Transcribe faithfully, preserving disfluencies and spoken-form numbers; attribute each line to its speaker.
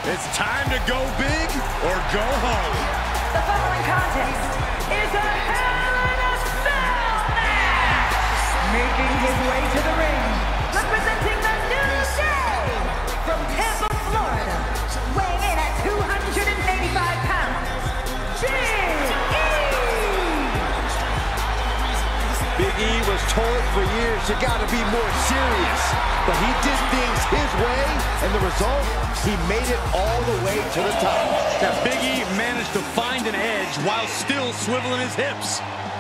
Speaker 1: It's time to go big or go home.
Speaker 2: The following contest is a Hell in a Cell match! Making his way to the ring, representing the New Day from Tampa, Florida, weighing in at two hundred eighty-five pounds, Big E!
Speaker 3: Big E was told for years, you gotta be more serious. But he did things his way, and the result, he made it all the way to the top.
Speaker 1: Now, Big E managed to find an edge while still swiveling his hips.